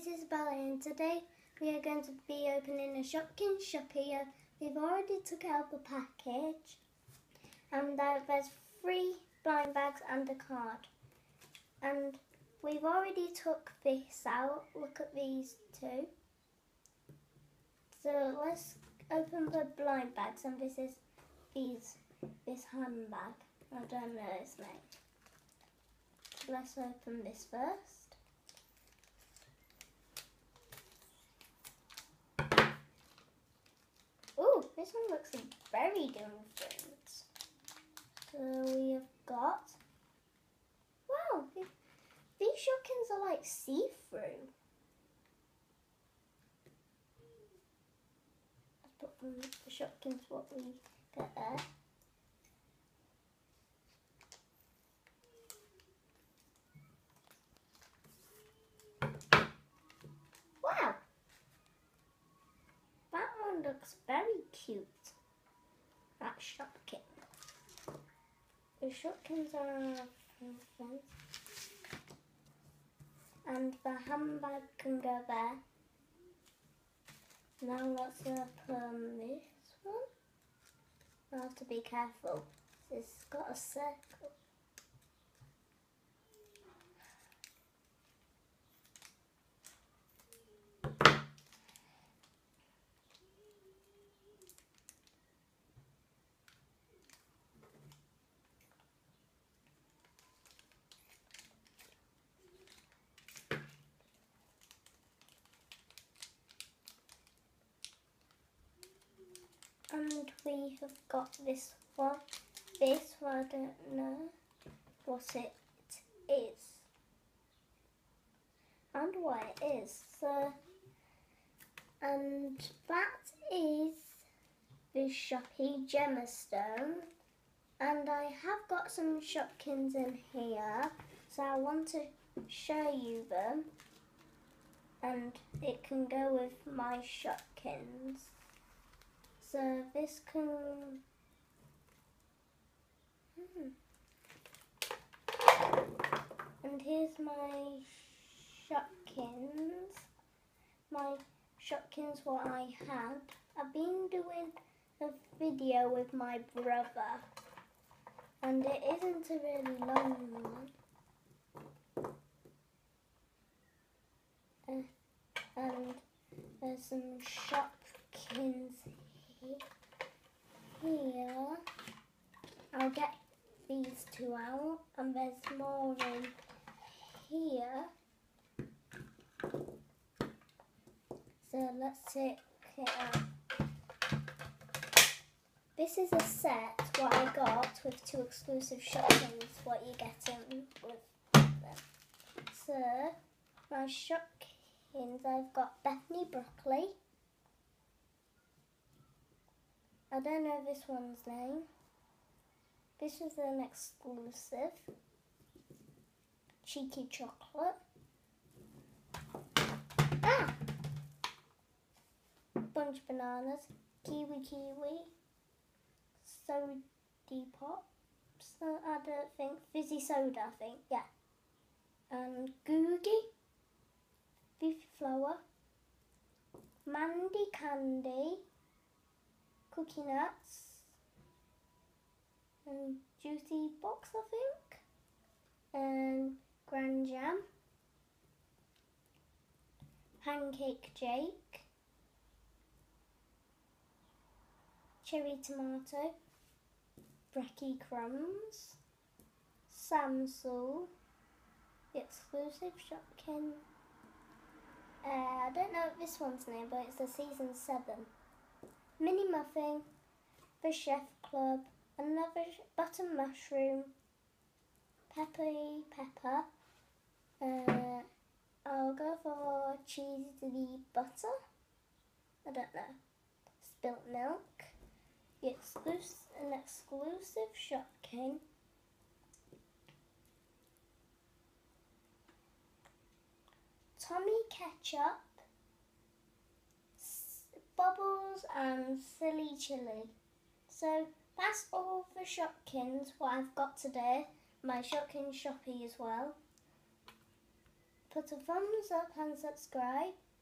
it's Isabella and today we are going to be opening a Shopkins Shoppy. We've already took out the package and there's 3 blind bags and a card. And we've already took this out. Look at these 2. So let's open the blind bags, and this is this handbag. I don't know its name. Let's open this first. Oh, this one looks very different. So we have got, wow, these Shopkins are like see-through. Let's put the Shopkins what we get there. Wow, that one looks very cute. That Shopkin. The Shopkins are friends. And the handbag can go there. Now let's open this one. I have to be careful. It's got a circle. And we have got this one. This one, I don't know what it is and what it is. So, and that is the Shoppy Gemstone. And I have got some Shopkins in here, so I want to show you them. And it can go with my Shopkins. So this can, and here's my Shopkins. My Shopkins what I had. I've been doing a video with my brother, and it isn't a really long one. And there's some Shopkins here. I'll get these 2 out, and there's more in here. So let's take it out. This is a set what I got with 2 exclusive Shopkins, what you get in with them. So my Shopkins, I've got Bethany Broccoli. I don't know this one's name. This is an exclusive. Cheeky Chocolate. Ah! Bunch Bananas. Kiwi. Soda Pop. So I don't think. Fizzy Soda, I think. Yeah. And Googie. Beefy Flour. Mandy Candy. Cookie Nuts. And Juicy Box, I think. And Grand Jam. Pancake Jake. Cherry Tomato. Brekkie Crumbs. Samsel. The exclusive Shopkin. I don't know this one's name, but it's the season 7. Mini Muffin. The Chef Club. Another Button Mushroom. Pepper. I'll go for cheesy butter. I don't know. Spilt milk. An exclusive Shopkin. Tommy Ketchup. Bubbles and Silly Chili. So that's all the Shopkins what I've got today. My Shopkins Shoppy as well. put a thumbs up and subscribe.